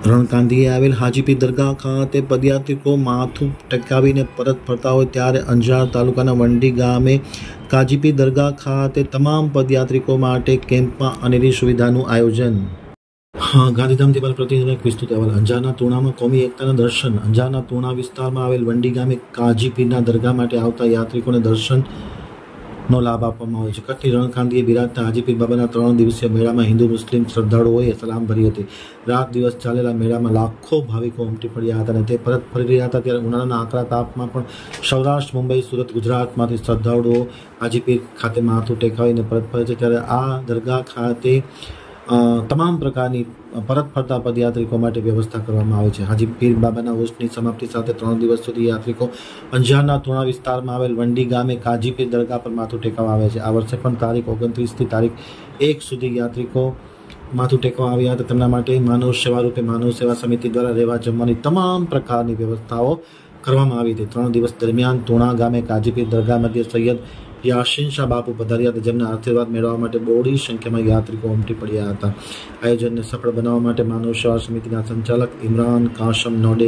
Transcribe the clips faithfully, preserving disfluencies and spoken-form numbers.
રણકાંધીએ આવેલ હાજીપીર દરગાહ ખાતે પદયાત્રિકો માથું ટેકાવીને પરત ફરતા હોય ત્યારે અંજાર તાલુકાના વંડી ગામે કાજીપીર દરગાહ ખાતે તમામ પદયાત્રિકો માટે કેમ્પમાં અનેરી સુવિધાનું આયોજન। હા, ગાંધીધામથી મારા પ્રતિનિધિનો એક વિસ્તૃત અહેવાલ। અંજારના તુણામાં કોમી એકતાના દર્શન। અંજારના તુણા વિસ્તારમાં આવેલ વંડી ગામે કાજીપીરના દરગાહ માટે આવતા યાત્રિકોને દર્શન નો લાભ આપવામાં આવે છે। કચ્છની રણકાંધીએ બિરાજતા હાજીપીર બાબાના ત્રણ દિવસીય મેળામાં હિન્દુ મુસ્લિમ શ્રદ્ધાળુઓએ સલામ ભરી હતી। રાત દિવસ ચાલેલા મેળામાં લાખો ભાવિકો ઉમટી પડ્યા હતા અને તે પરત ફરી રહ્યા હતા ત્યારે ઉનાળાના આકરા તાપમાં પણ સૌરાષ્ટ્ર, મુંબઈ, સુરત, ગુજરાતમાંથી શ્રદ્ધાળુઓ હાજીપીર ખાતે માથું ટેકાવીને પરત ફરે છે। ત્યારે આ દરગાહ ખાતે તમામ પ્રકારની પરત ફરતા પદયાત્રિકો માટે વ્યવસ્થા કરવામાં આવે છે। હાજીપીર બાબાના ઉર્સની સમાપ્તિ સાથે ત્રણ દિવસ સુધી યાત્રિકો અંજારના તુણા વિસ્તારમાં આવેલ વંડી ગામે કાજીપીર દરગાહ પર માથું ટેકવા આવે છે। આ વર્ષે પણ તારીખ ઓગણત્રીસથી તારીખ એક સુધી યાત્રિકો માથું ટેકવા આવ્યા હતા। તેમના માટે માનવ સેવા રૂપે માનવ સેવા સમિતિ દ્વારા રહેવા જમવાની તમામ પ્રકારની વ્યવસ્થાઓ કરવામાં આવી હતી। ત્રણ દિવસ દરમિયાન તુણા ગામે કાજીપીર દરગાહ મધ્યે સૈયદ યાસીન શાહ બાપુ પધાર્યા હતા, જેમના આશીર્વાદ મેળવવા માટે બહોળી સંખ્યામાં યાત્રિકો ઉમટી પડ્યા હતા। આયોજનને સફળ બનાવવા માટે માનવ સેવા સમિતિના સંચાલક ઇમરાન કાશમ નોડે,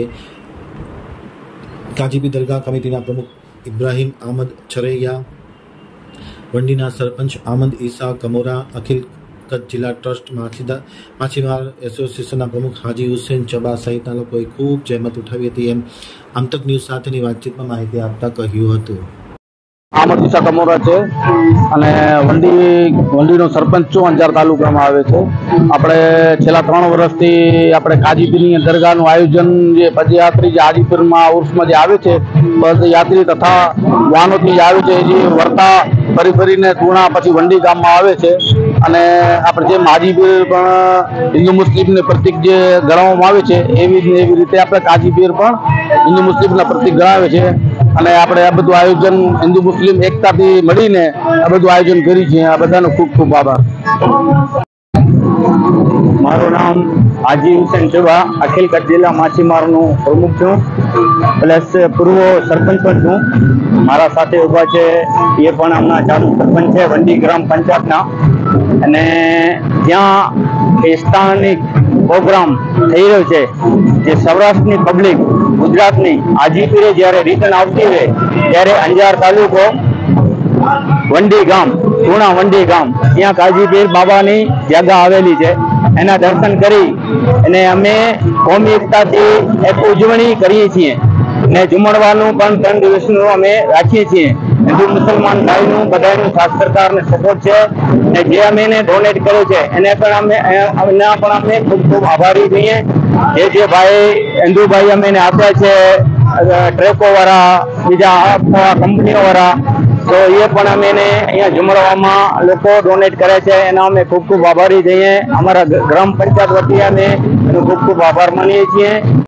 કાજીપીર દરગાહ કમિટીના પ્રમુખ ઇબ્રાહીમ આમદ છરૈયા, વંડીના સરપંચ આમદ ઈસા કમોરા, અખિલ કચ્છ જિલ્લા ટ્રસ્ટ માછીદાર માછીમાર એસોસિએશનના પ્રમુખ હાજી હુસેન ચબા સહિતના લોકોએ ખૂબ જહેમત ઉઠાવી હતી એમ આમતક ન્યૂઝ સાથેની વાતચીતમાં માહિતી આપતા કહ્યું હતું। આમદ ઈસા કમોરા છે અને વંડી વંડીનો સરપંચ છું, અંજાર તાલુકામાં આવે છે। આપણે છેલ્લા ત્રણ વર્ષથી આપણે કાજીપીરની દરગાહનું આયોજન જે પદયાત્રી જે હાજીપીરમાં ઉર્સમાં જે આવે છે, પદયાત્રી તથા વાહનોથી જે આવે છે, જે વર્તા ફરી ફરીને તુણા પછી વંડી ગામમાં આવે છે અને આપણે જેમ હાજીપીર પણ હિન્દુ મુસ્લિમને પ્રતિક જે ગણાવવામાં આવે છે એવી જ એવી રીતે આપણે કાજીપીર પણ હિન્દુ મુસ્લિમના પ્રતિક ગણાવે છે અને આપણે આ બધું આયોજન હિન્દુ મુસ્લિમ એકતાથી મળીને આ બધું આયોજન કર્યું છે। આ બધાનો ખૂબ ખૂબ આભાર। મારું નામ હાજી હુસેન ચબા, અખિલ કચ્છ જિલ્લા માછીમારનું પ્રમુખ છું, પ્લસ પૂર્વ સરપંચ પણ છું। મારા સાથે ઊભા છે એ પણ હમણાં ચાલુ સરપંચ છે વંડી ગ્રામ પંચાયતના, અને ત્યાં એ સ્થાનિક પ્રોગ્રામ થઈ રહ્યો છે જે સૌરાષ્ટ્રની પબ્લિક, ગુજરાતની હાજીપીરે જ્યારે રિટર્ન આવતી હોય ત્યારે અંજાર તાલુકો વંડી ગામ, તુણા વંડી ગામ, ત્યાં કાજીપીર બાબાની જગ્યા આવેલી છે, એના દર્શન કરી અને અમે કોમી એકતાથી એક ઉજવણી કરીએ છીએ ને જુમણવાનું પણ ત્રણ દિવસનું અમે રાખીએ છીએ। હિન્દુ મુસલમાન ભાઈનું બધાનું સાથ સરકારને સપોર્ટ છે ને જે અમે એને ડોનેટ કર્યો છે એને પણ અમે એના પણ અમે ખૂબ ખૂબ આભારી છીએ। જે જે ભાઈ હિન્દુભાઈ અમે એને આપ્યા છે, ટ્રેકો વાળા, બીજા કંપનીઓ વાળા, તો એ પણ અમે એને અહીંયા જમણવામાં લોકો ડોનેટ કરે છે, એના અમે ખૂબ ખૂબ આભારી છીએ। અમારા ગ્રામ પંચાયત વતી અમે એનો ખૂબ ખૂબ આભાર માનીએ છીએ।